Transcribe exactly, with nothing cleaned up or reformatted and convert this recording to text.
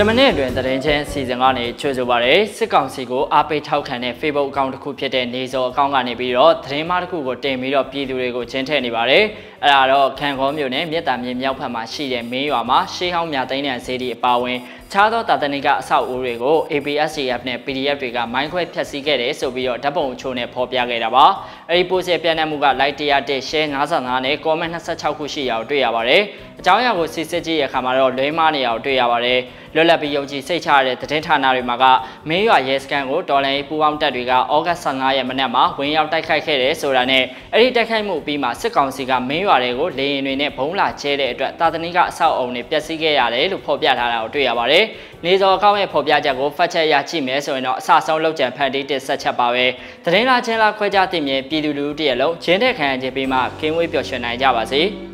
တမနေ့အတွင်းသတင်းချင်းစီစဉ်ကနေချွေဆိုပါရယ်စစ်ကောင်စီကိုအားပေးထောက်ခံတဲ့ Facebook အကောင့်တစ်ခုဖြစ်တဲ့နေစောအကောင့်ကနေပြီးတော့သတင်းမှားတစ်ခုကိုတင်ပြီးတော့ပြည်သူတွေကိုချင်းထည့်နေပါတယ်။အဲ့ဒါတော့ခံခေါ်မျိုးနဲ့မြစ်တာမြေမြောက်ဖက်မှာရှိတဲ့မင်းရွာမှာရှေးဟောင်းမြသိန်းတန်ဈေးဒီအပါဝင်ခြားသောတာသနိကအဆောက်အဦတွေကို A P S C F နဲ့ P D F တွေကမိုင်းခွဲဖျက်ဆီးခဲ့တယ်ဆိုပြီးတော့ဓာတ်ပုံအချို့နဲ့ဖော်ပြခဲ့တာပါ။အဲ့ဒီ post ရဲ့ပြန့်နှံ့မှုက like one hundred တစ် share ၅၅နဲ့ comment twenty-sixခုရှိရအောင်တွေ့ရပါတယ်။အကြောင်းအရာကိုစစ်စစ်ကြည့်ရခါမှာတော့လွဲမားနေအောင်တွေ့ရပါတယ်။လွတ်လပ်ပြီးယုံကြည်စိတ်ချရတဲ့သတင်းဌာနတွေမှာကမင်းရွာရဲစခန်းကိုတော်လိုင်းပူပေါင်းတပ်တွေကဩဂတ်fifteenရက်မနက်မှာဝင်ရောက်တိုက်ခိုက်ခဲ့တယ်ဆိုတာနဲ့အဲ့ဒီတိုက်ခိုက်မှုပြီးမှစစ်ကောင်စီကမင်းရွာတွေကိုလေရင်တွေနဲ့ဘုံလာကျဲတဲ့အတွက်တာသနိကအဆောက်အုံတွေပျက်စီးခဲ့ရတယ်လို့ဖော်ပြထားတာကိုတွေ့ရပါတယ်။နေစောအကောင့်ရဲ့ဖော်ပြချက်ကိုဖတ်ချက်ရကြည့်မယ်ဆိုရင်တော့အစဆုံးလောက်ကျန်ဖန်တီးတစ်ဆက်ချက်ပါပဲ။သတင်းလာချင်းလာခွဲခြားသိမြင်ပြည်သူလူထုတရက်လုံးရင်းတဲ့ခံရခြင်းပြီးမှကင်းဝေးပျော်ရွှင်နိုင်ကြပါစေ။